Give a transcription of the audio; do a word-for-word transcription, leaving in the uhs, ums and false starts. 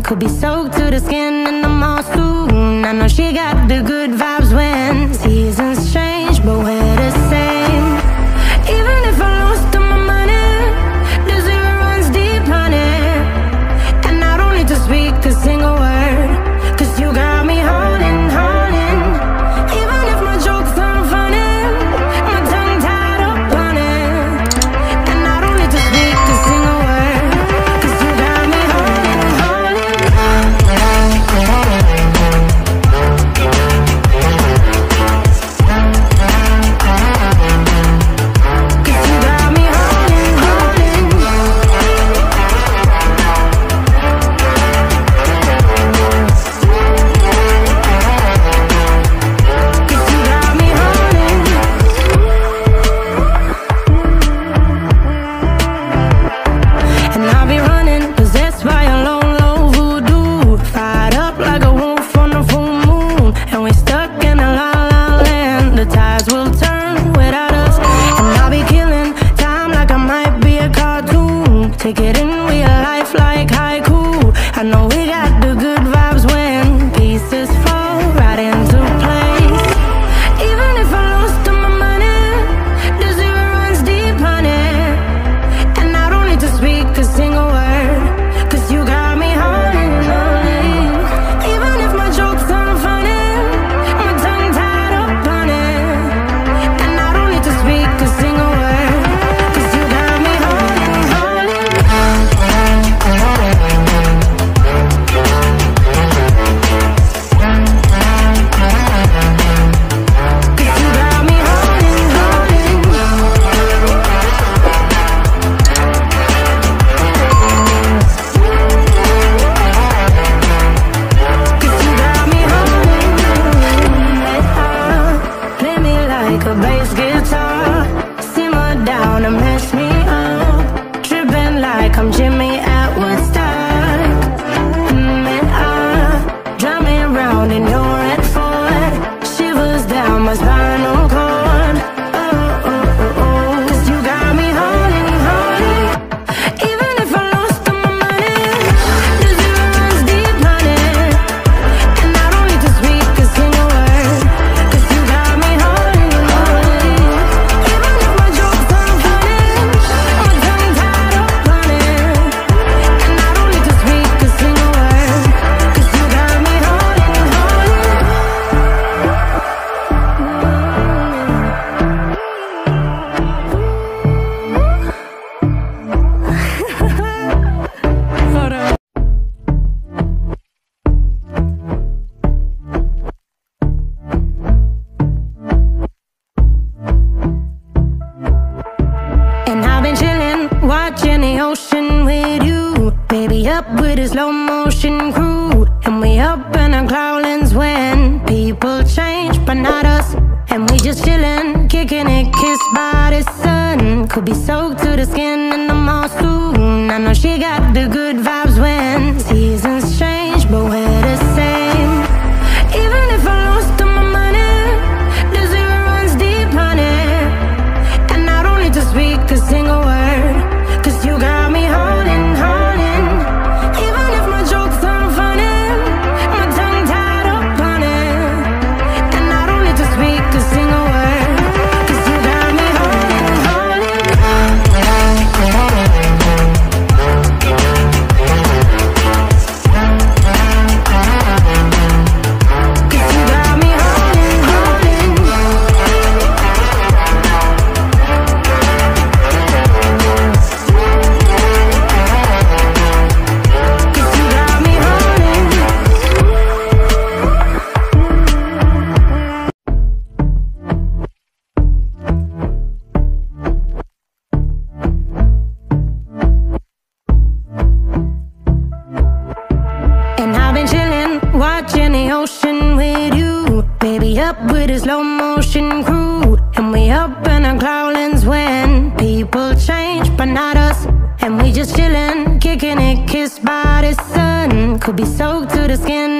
could be soaked to the skin in the mall soon. I know she got the good vibes when seasons change, but we're the same. Even if I lost all my money, the zero runs deep, honey. And I don't need to speak a single word, cause you got me holding, holding. Even if my jokes aren't funny, my tongue tied up on it. And I don't need to speak a single word, cause you got me holding, holding. Cause you got me holding, holding. Cause you got me holding. And I'll be running, possessed by a low, low voodoo. Fired up like a wolf on a full moon. And we stuck in a la la land. The tides will turn without us. And I'll be killing time like I might be a cartoon. Take it in real life like haiku. I know we got the good vibes when pieces fall right into place. Even if I lost all my money, the zero runs deep, honey. And I don't need to speak a single word, cause you got me holding, holding. Even if my jokes aren't funny, my tongue tied up on it. And I don't need to speak a single word, cause you got me holding, holding. Cause you got me holding, holding. Cause you got me holding. Play me like a bass guitar, simmer down and mess me up. Tripping like I'm Jimmy at Woodstock. Mm, I drive me around in your red Ford, shivers down my spinal cord. Oh, oh, oh, oh. Cause you got me holding, holding. Even if I lost all my money, the zero runs deep, honey. And I don't need to speak a single word, cause you got me holding, holding. Even if my jokes aren't funny, my tongue tied up on it. And I don't need to speak a single word, cause you got me holding, holding. Hold on. And I've been chillin', watching the ocean with you. Baby, up with a slow motion crew. And we up in our cloudlands when people change, but not us. And we just chillin', kicking it, kissed by the sun. Could be soaked to the skin in the mall soon. I know she got the good vibes when seasons change, but we're the same. Even if I lost all my money, the zero runs deep, honey. And I don't need to speak a single word, cause you got me holding, holding. Even if my jokes aren't funny, my tongue tied up on it. And I don't need to speak a single word, cause you got me holding, holding. Cause you got me holding, holding. Cause you got me holding. And I've been chillin', watching the ocean with you. Baby, up with a slow motion crew. And we up in our cloudlands when people change, but not us. And we just chillin', kicking it, kissed by the sun. Could be soaked to the skin